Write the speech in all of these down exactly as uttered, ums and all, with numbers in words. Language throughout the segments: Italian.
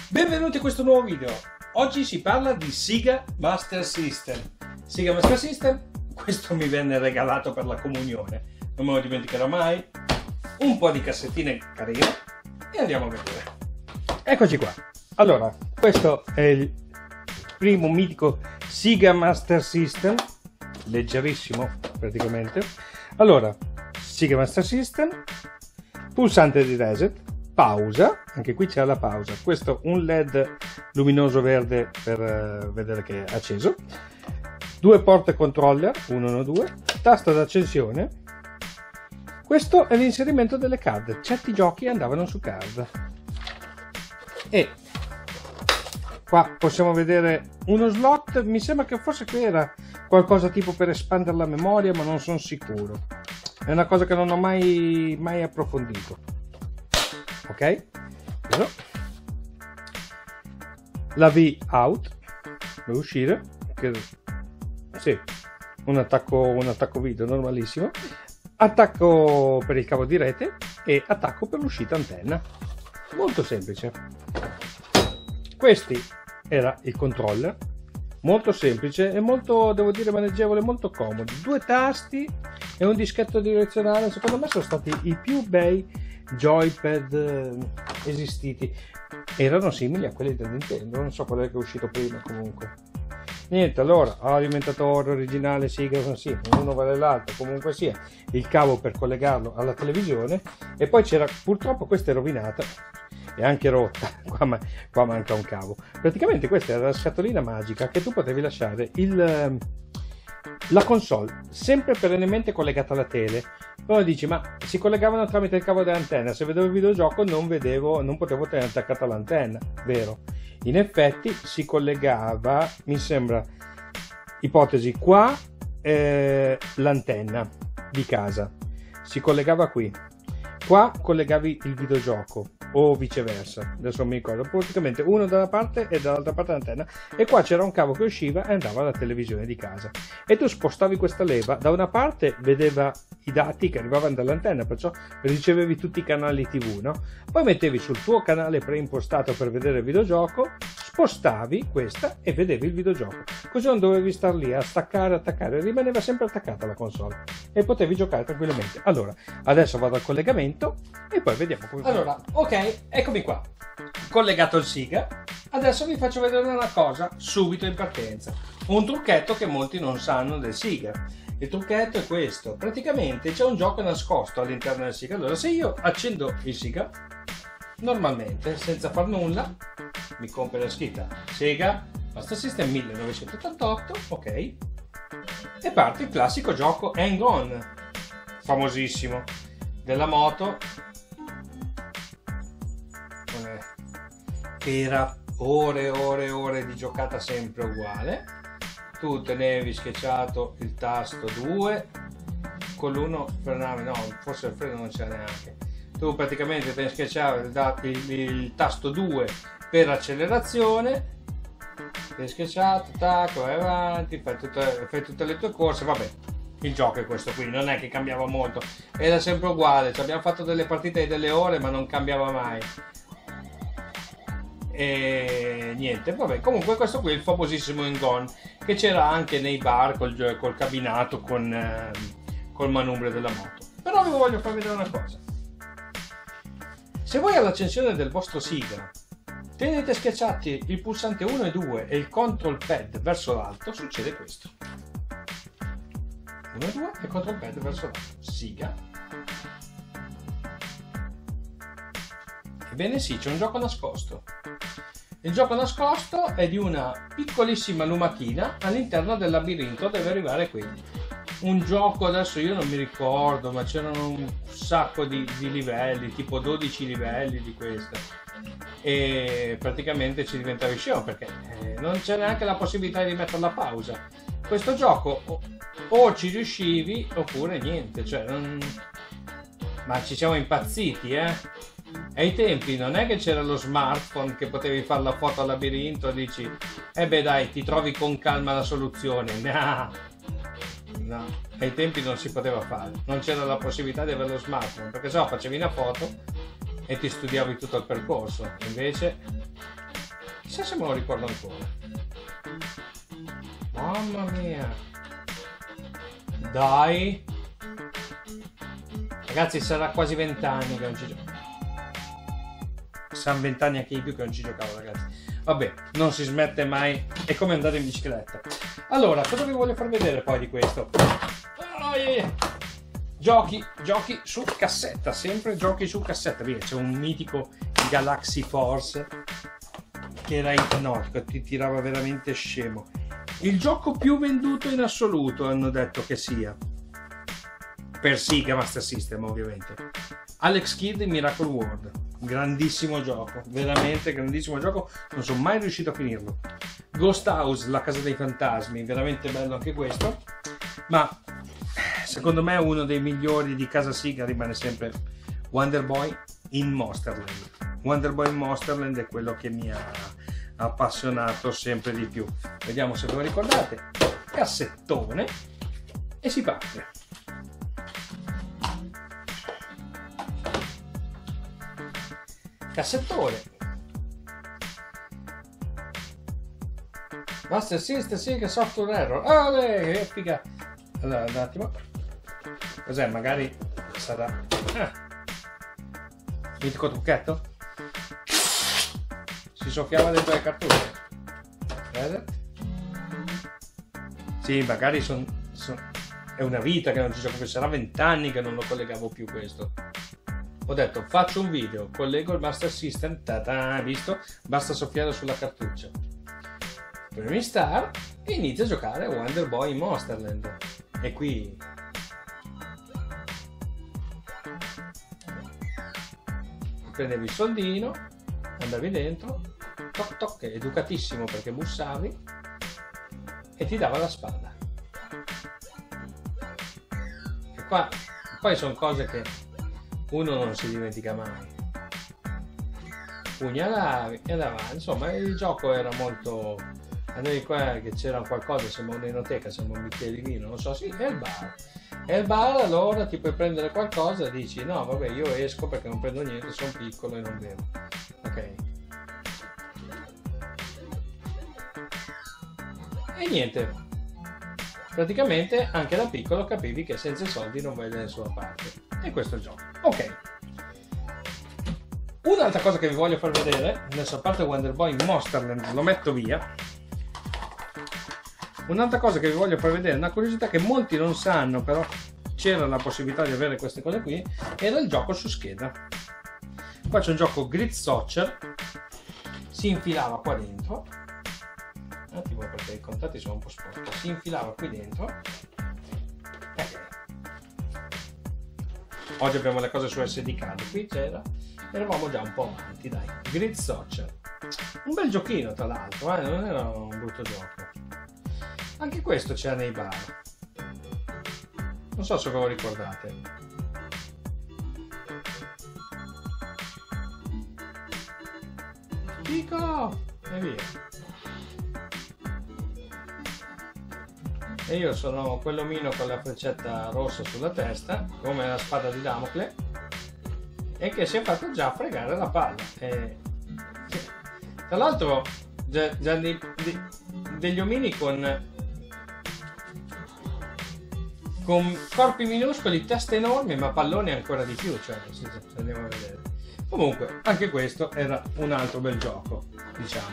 Benvenuti a questo nuovo video. Oggi si parla di Sega Master System. Sega Master System, questo mi venne regalato per la comunione, non me lo dimenticherò mai. Un po' di cassettine carine e andiamo a vedere. Eccoci qua. Allora, questo è il primo mitico Sega Master System, leggerissimo praticamente. Allora, Sega Master System, pulsante di reset, pausa, anche qui c'è la pausa, questo un led luminoso verde per uh, vedere che è acceso, due porte controller, uno uno due, tasto d'accensione. Questo è l'inserimento delle card, certi giochi andavano su card. E qua possiamo vedere uno slot, mi sembra che forse qui era qualcosa tipo per espandere la memoria, ma non sono sicuro, è una cosa che non ho mai, mai approfondito. Ok, la V out per uscire, che sì, un attacco, un attacco video normalissimo, attacco per il cavo di rete e attacco per l'uscita antenna, molto semplice. Questi era il controller, molto semplice e molto, devo dire, maneggevole, molto comodo, due tasti e un dischetto direzionale. Secondo me sono stati i più bei joypad esistiti, erano simili a quelli del Nintendo, non so qual è che è uscito prima. Comunque niente, allora alimentatore originale Sega, sì, uno vale l'altro, comunque sia, il cavo per collegarlo alla televisione, e poi c'era, purtroppo questa è rovinata e anche rotta, qua, ma, qua manca un cavo. Praticamente questa era la scatolina magica che tu potevi lasciare il la console sempre perennemente collegata alla tele. Poi dici, ma si collegavano tramite il cavo dell'antenna, se vedevo il videogioco non vedevo, non potevo tenere attaccata all'antenna, vero? In effetti si collegava, mi sembra, ipotesi qua, eh, l'antenna di casa si collegava qui, qua collegavi il videogioco o viceversa, adesso non mi ricordo, praticamente uno da una parte e dall'altra parte l'antenna, e qua c'era un cavo che usciva e andava alla televisione di casa, e tu spostavi questa leva, da una parte vedeva i dati che arrivavano dall'antenna, perciò ricevevi tutti i canali tv, no? Poi mettevi sul tuo canale preimpostato per vedere il videogioco, spostavi questa e vedevi il videogioco, così non dovevi star lì a staccare, attaccare, rimaneva sempre attaccata la console e potevi giocare tranquillamente. Allora, adesso vado al collegamento e poi vediamo come. Allora, ok, eccomi qua, collegato il Sega. Adesso vi faccio vedere una cosa subito in partenza, un trucchetto che molti non sanno del Sega. Il trucchetto è questo: praticamente c'è un gioco nascosto all'interno del Sega. Allora, se io accendo il Sega normalmente senza far nulla, mi compie la scritta Sega Master System millenovecentottantotto, ok, e parte il classico gioco Hang On, famosissimo, della moto, che era ore e ore e ore di giocata sempre uguale. Tu tenevi schiacciato il tasto due, con l'uno frenavi, no, forse il freno non c'era neanche, tu praticamente te ne schiacciavi il, il, il tasto due per accelerazione, te ne schiacciato, tac, vai avanti, fai tutte, fai tutte le tue corse. Vabbè, il gioco è questo qui, non è che cambiava molto, era sempre uguale, cioè, abbiamo fatto delle partite di delle ore ma non cambiava mai. E niente, vabbè, comunque questo qui è il famosissimo Hang On, che c'era anche nei bar col, col cabinato con eh, col manubrio della moto. Però vi voglio far vedere una cosa: se voi all'accensione del vostro Sega tenete schiacciati il pulsante uno e due e il control pad verso l'alto, succede questo. uno e due e control pad verso l'alto, Sega. Ebbene sì, c'è un gioco nascosto. Il gioco nascosto è di una piccolissima lumatina all'interno del labirinto, deve arrivare qui. Un gioco, adesso io non mi ricordo, ma c'erano un sacco di, di livelli, tipo dodici livelli di questa, e praticamente ci diventavi scemo perché eh, non c'è neanche la possibilità di mettere la pausa. Questo gioco o, o ci riuscivi oppure niente, cioè non... ma ci siamo impazziti, eh. Ai tempi non è che c'era lo smartphone che potevi fare la foto al labirinto e dici eh beh dai, ti trovi con calma la soluzione. No, no, ai tempi non si poteva fare, non c'era la possibilità di avere lo smartphone, perché se no facevi una foto e ti studiavi tutto il percorso. Invece chissà se me lo ricordo ancora. Mamma mia, dai ragazzi, sarà quasi vent'anni che non ci gioco. Saranno vent'anni anche di più che non ci giocavo, ragazzi. Vabbè, non si smette mai, è come andare in bicicletta. Allora, cosa vi voglio far vedere poi di questo? Oh, yeah, yeah. Giochi, giochi su cassetta, sempre giochi su cassetta. Via, c'è un mitico Galaxy Force che era ipnotico, ti tirava veramente scemo. Il gioco più venduto in assoluto hanno detto che sia, per Sega Master System ovviamente, Alex Kidd in Miracle World. Grandissimo gioco, veramente grandissimo gioco, non sono mai riuscito a finirlo. Ghost House, la casa dei fantasmi, veramente bello anche questo, ma secondo me uno dei migliori di casa Sega rimane sempre Wonder Boy in Monsterland. Wonder Boy in Monsterland è quello che mi ha appassionato sempre di più. Vediamo se ve lo ricordate. Cassettone e si parte. Cassettone. Master System Sega Software Error. Oh, che figa. Allora, un attimo. Cos'è? Magari sarà ah. Mitico trucchetto? Si soffiava dentro le cartucce. Vedete? Sì, magari sono son... è una vita che non ci gioco più, sarà vent'anni che non lo collegavo più questo. Ho detto faccio un video, collego il Master System, ta-ta, visto? Basta soffiare sulla cartuccia. Premi Star e inizio a giocare a Wonder Boy in Monsterland. E qui prendevi il soldino, andavi dentro, toc toc, educatissimo perché bussavi e ti dava la spada. E qua poi sono cose che uno non si dimentica mai. Pugnalavi e avanti, insomma il gioco era molto. Andavi qua che c'era qualcosa, sembra un'enoteca, sembra un bicchiere di vino, non so, sì, è il bar. È il bar, allora ti puoi prendere qualcosa e dici no vabbè io esco perché non prendo niente, sono piccolo e non bevo. Ok. E niente. Praticamente anche da piccolo capivi che senza soldi non vai da nessuna parte. E questo è il gioco. Ok. Un'altra cosa che vi voglio far vedere, adesso a parte Wonder Boy Monsterland lo metto via. Un'altra cosa che vi voglio far vedere, una curiosità che molti non sanno, però c'era la possibilità di avere queste cose qui, era il gioco su scheda. Qua c'è un gioco Grid Soccer, si infilava qua dentro, un attimo perché i contatti sono un po' sporchi, si infilava qui dentro. Okay. Oggi abbiamo le cose su S D card, qui c'era, eravamo già un po' avanti, dai. Grid Soccer, un bel giochino tra l'altro, eh? Non era un brutto gioco. Anche questo c'era nei bar, non so se ve lo ricordate. Dico e via. E io sono quell'omino con la freccetta rossa sulla testa, come la spada di Damocle, e che si è fatto già fregare la palla. E... tra l'altro già, già di, di, degli omini con con corpi minuscoli, teste enormi, ma palloni ancora di più, cioè se andiamo a vedere. Comunque anche questo era un altro bel gioco, diciamo.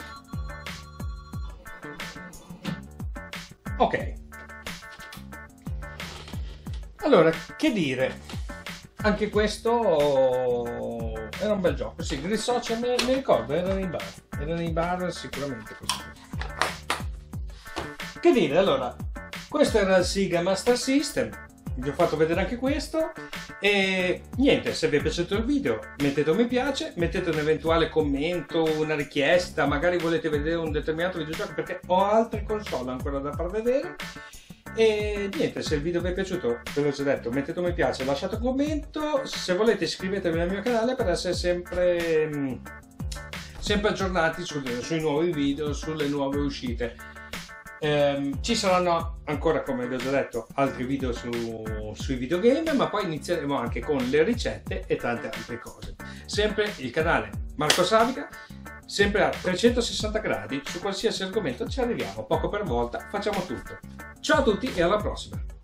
Ok, allora che dire, anche questo era un bel gioco. Sì, Grid Soccer mi, mi ricordo, era nei bar, era nei bar sicuramente questo. Che dire, allora, questo era il Sega Master System, vi ho fatto vedere anche questo e niente, se vi è piaciuto il video mettete un mi piace, mettete un eventuale commento, una richiesta, magari volete vedere un determinato videogioco perché ho altre console ancora da far vedere. E niente, se il video vi è piaciuto, ve l'ho già detto, mettete un mi piace, lasciate un commento, se volete iscrivetevi al mio canale per essere sempre, sempre aggiornati su, sui nuovi video, sulle nuove uscite. Eh, ci saranno ancora, come vi ho già detto, altri video su, sui videogame, ma poi inizieremo anche con le ricette e tante altre cose. Sempre il canale Marco Savica, sempre a trecentosessanta gradi, su qualsiasi argomento ci arriviamo, poco per volta, facciamo tutto. Ciao a tutti e alla prossima!